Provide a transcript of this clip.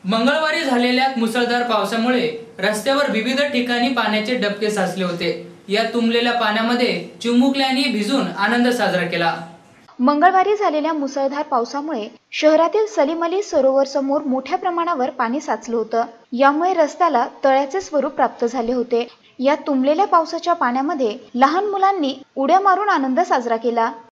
मंगळवारी झालेल्या मुसळधार पावसामुळे रस्त्यावर विविध ठिकाणी पाण्याचे डबके साचले होते। या तुंबलेल्या पाण्यामध्ये चिमुकल्यांनी भिजून आनंद साजरा केला। मंगळवारी झालेल्या मुसळधार पावसामुळे शहरातील सलीम अली सरोवर समोर मोठ्या प्रमाणावर पाणी साचलं होतं। यामुळे रस्त्याला तळ्याचे स्वरूप प्राप्त झाले होते। या तुंबलेल्या पावसाच्या पाण्यामध्ये लहान मुलांनी उड्या मारून आनंद साजरा केला।